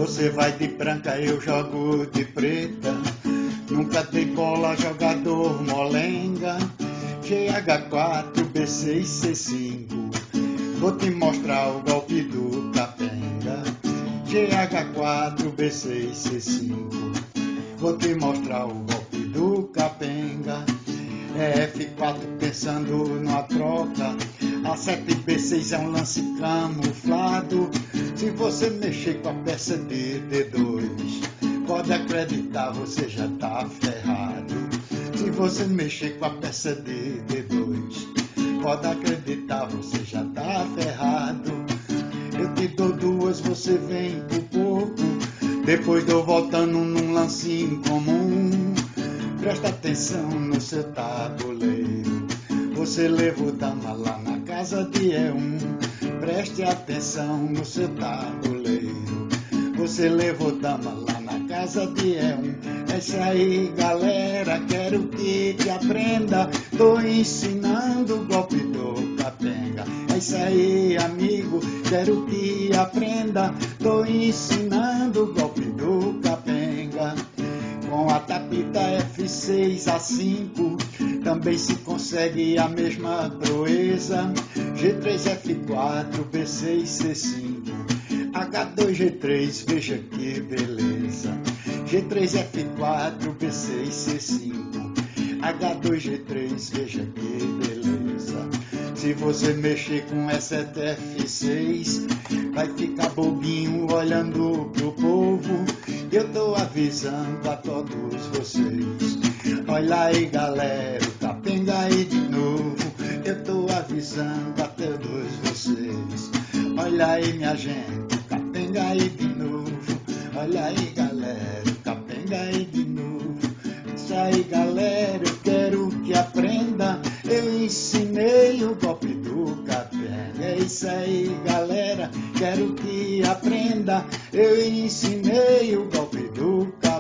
Você vai de branca, eu jogo de preta. Nunca dei bola, jogador molenga. GH4, B6, C5. Vou te mostrar o golpe do capenga. GH4, B6, C5. Vou te mostrar o golpe do capenga. F4 pensando numa troca. A7 B6 é um lance camuflado. Se você mexer com a peça de D2, pode acreditar, você já tá ferrado. Se você mexer com a peça de D2, pode acreditar, você já tá ferrado. Eu te dou duas, você vem por pouco. Depois dou voltando num lance incomum. Presta atenção no seu tabuleiro. Você levou dama lá na casa de E1. Preste atenção no seu tabuleiro. Você levou dama lá na casa de E1. É isso aí, galera, quero que aprenda. Tô ensinando o golpe do capenga. É isso aí, amigo, quero que aprenda. Tô ensinando o golpe do capenga. Com a tapita F6 a 5 também se consegue a mesma proeza. G3 F4 B6 C5 H2 G3, veja que beleza. G3 F4 B6 C5 H2 G3, veja que beleza. Se você mexer com E7 F6, vai ficar bobinho olhando pro povo. Eu tô avisando a todos vocês. Olha aí, galera, o capenga aí de novo. Eu tô avisando a todos vocês. Olha aí, minha gente, o capenga aí de novo. Olha aí, galera, o capenga aí de novo. Isso aí, galera, eu quero que aprenda. Eu ensinei o golpe do capenga. É isso aí, galera, quero que aprenda. Eu ensinei o golpe do capenga.